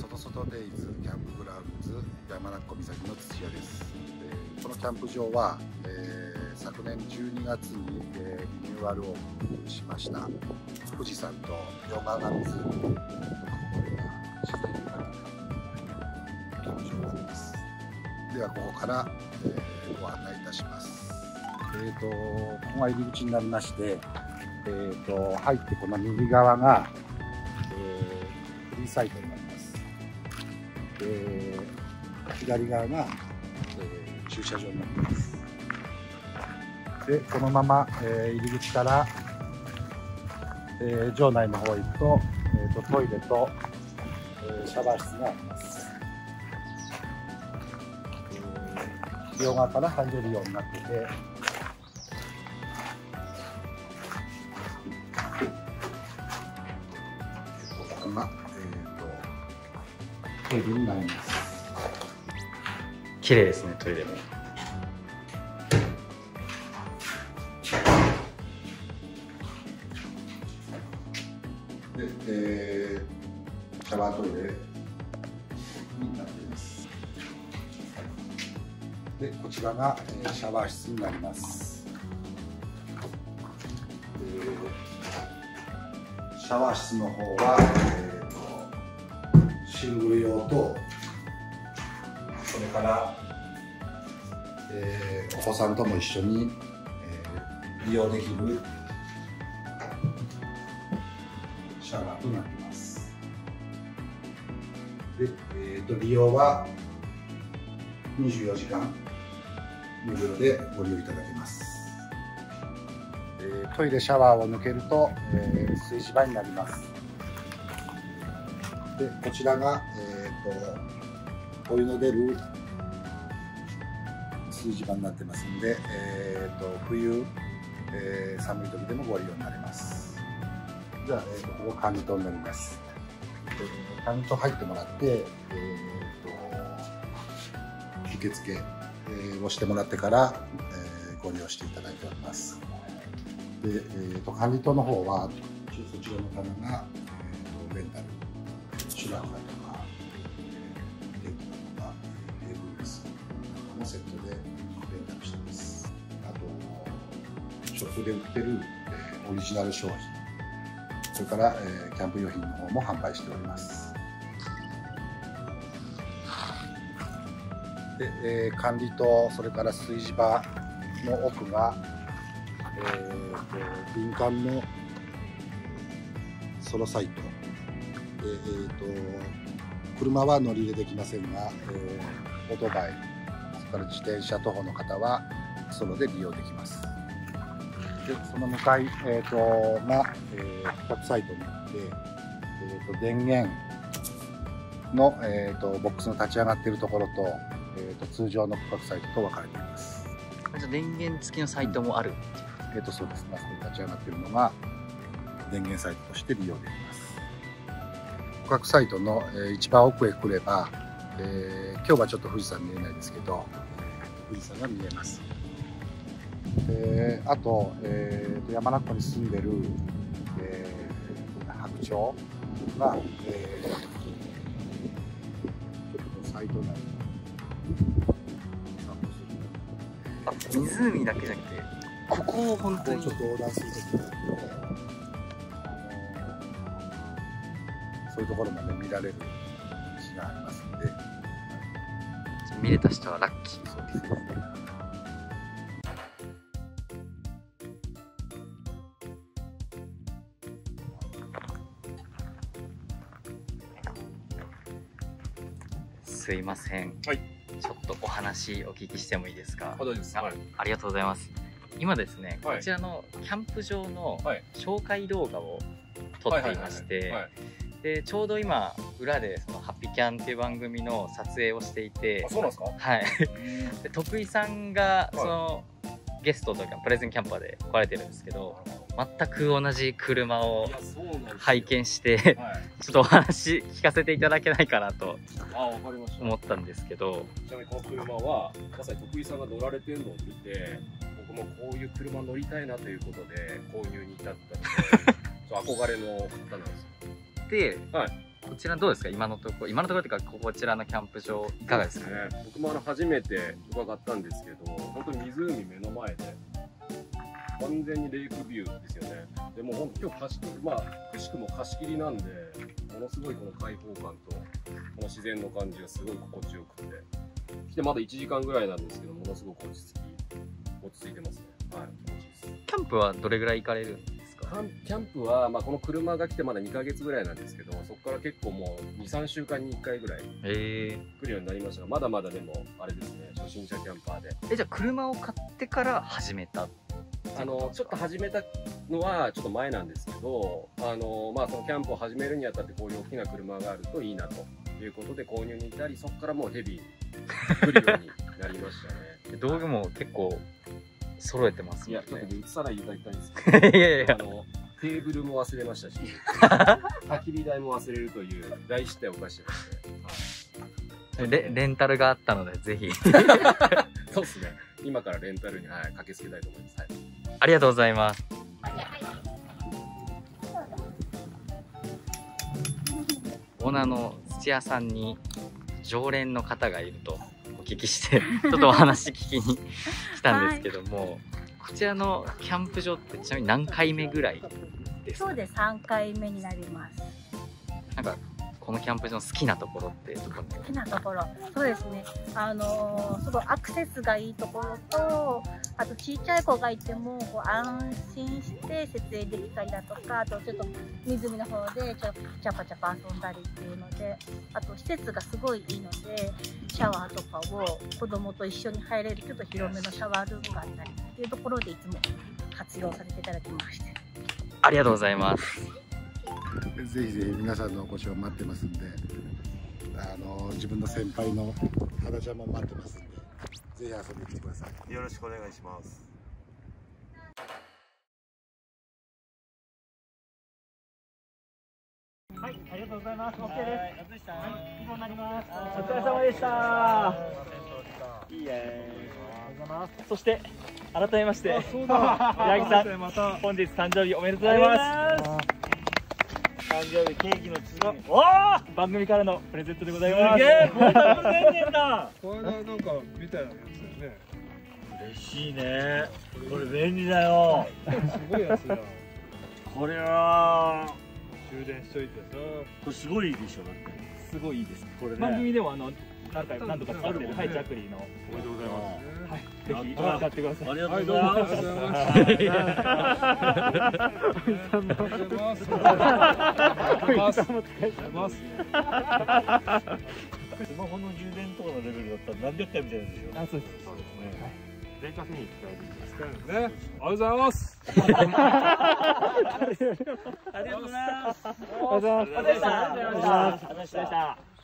外デイズキャンプグラウンズ山中湖岬の土屋です。このキャンプ場は、昨年12月に、リニューアルオープンしました。富士山とヨガが水自然豊かなキャンプ場があります。ではここから、ご案内いたします。ここが入り口になりまして、入ってこの右側が、フリーサイトになります。左側が、駐車場になっています。でこのまま、入り口から、場内の方へ行くと、トイレと、シャワー室があります。両側から入れるようになってて、ここが、トイレになります。 綺麗ですね、トイレも。 で、シャワートイレになっています。で、こちらが、シャワー室になります。シャワー室の方は、シングル用と、それから、お子さんとも一緒に、利用できるシャワーとなっています。で、利用は24時間無料でご利用いただけます。トイレシャワーを抜けると、炊事場になります。でこちらが、お湯の出る炊事場になってますんで、冬、寒い時でもご利用になれます。じゃあ、ここ管理棟になります。管理棟入ってもらって、受付、をしてもらってから、ご利用していただいております。で、管理棟の方はそちらの棚が、レンタルシュラフとかテーブルとかテーブル椅子のセットでレンタルしています。あとショップで売ってる、オリジナル商品、それから、キャンプ用品の方も販売しております。で、管理棟、それから炊事場の奥が、林間のソロサイトで、車は乗り入れできませんが、オートバイ、それから自転車徒歩の方はソロで利用できます。でその向かい、が、価格サイトになって、電源の、ボックスの立ち上がっているところと、通常の価格サイトと分かれています。 じゃあ電源付きのサイトもある？ そうです。あそこに立ち上がっているのが電源サイトとして利用できます。価格サイトの、一番奥へ来れば、今日はちょっと富士山見えないですけど、富士山が見えます。あと、山中湖に住んでる、白鳥が、ちょっとサイト内に湖だけじゃなくて、ここを本当にちょっと横断するときがあって、そういうところもね見られる日がありますので、 見れた人はラッキー。 そうですね。 すいません。 はい。 ちょっとお話お聞きしてもいいですか？ 大丈夫です。はい。 ありがとうございます。今ですね、 はい、 こちらのキャンプ場のはい、 紹介動画を撮っていまして、でちょうど今裏でそのハッピーキャンっていう番組の撮影をしていて、 あ、そうなんですか？はい。 で徳井さんがその、ゲストというかプレゼンキャンパーで来られてるんですけど、全く同じ車を拝見して、ちょっとお話聞かせていただけないかなと思ったんですけど。 ちなみにこの車はまさに徳井さんが乗られてるのを見て、僕もこういう車乗りたいなということで購入に至ったので憧れの方なんですよ。 で、 はい、 こちらどうですか、今のところっていうか、こちらのキャンプ場いかがですかね。 僕も初めて伺ったんですけど、本当に湖目の前で完全にレイクビューですよね。でも本当今日貸し切り、くしくも貸し切りなんで、ものすごいこの開放感とこの自然の感じがすごい心地よくて、来てまだ1時間ぐらいなんですけど、ものすごく落ち着いてますね。はい、気持ちいいです。 キャンプはどれぐらい行かれるんですか。 キャンプは、この車が来てまだ2ヶ月ぐらいなんですけど、そこから結構もう2、3週間に1回ぐらい来るようになりましたが、まだまだでもあれですね、初心者キャンパーで。 じゃあ車を買ってから始めた。 ちょっと始めたのはちょっと前なんですけど、そのキャンプを始めるにあたってこういう大きな車があるといいなということで購入に至り、そこからもうヘビーに来るようになりましたね。 道具も結構揃えてますもんね。 いや、ちょっと映さないでいただきたいんですけど、 いやいやテーブルも忘れましたし、焚き火台も忘れるという大失態を犯してまして、 レンタルがあったのでぜひそうですね、今からレンタルに、駆けつけたいと思います。 ありがとうございます。オーナーの土屋さんに常連の方がいるとお聞きしてちょっとお話聞きに来たんですけども、こちらのキャンプ場ってちなみに何回目ぐらいですか。 そうです、3回目になります。 なんかこのキャンプ場の好きなところってどこに。 好きなところ、そうですね、すごいアクセスがいいところと、あとちっちゃい子がいてもこう安心して設営できたりだとか、あとちょっと湖の方でチャパチャパ遊んだりっていうので、あと施設がすごいいいので、シャワーとかを子供と一緒に入れるちょっと広めのシャワールームがあったりっていうところでいつも活用させていただきまして。 ありがとうございます。 ぜひぜひ皆さんのお越しを待ってますんで、自分の先輩の肌ちゃんも待ってますんで、ぜひ遊びに来てください。 よろしくお願いします。 はい、ありがとうございます。OK です。以上になります。お疲れ様でした。いいえ。そして改めまして、八木さん、本日誕生日おめでとうございます。誕生日ケーキの次に番組からのプレゼントでございます。すげえ、これだ。 これなんかみたいなやつだよね。 嬉しいね。これ便利だよ。 すごいやつだ。 これは充電しといてさ。 これすごいでしょ。だってすごいいいです。これね。 番組でも何度か使ってるハイチャクリーの。 おめでとうございます。 はい、ぜひ使ってください。 ありがとうございます。スマホの充電とかのレベルだったら何百回みたいなんでしょ。 あ、そうです。 そうですね。電化製品使えるんですからね。ありがとうございます。 ありがとうございます。 ありがとうございます。ありがとうございました。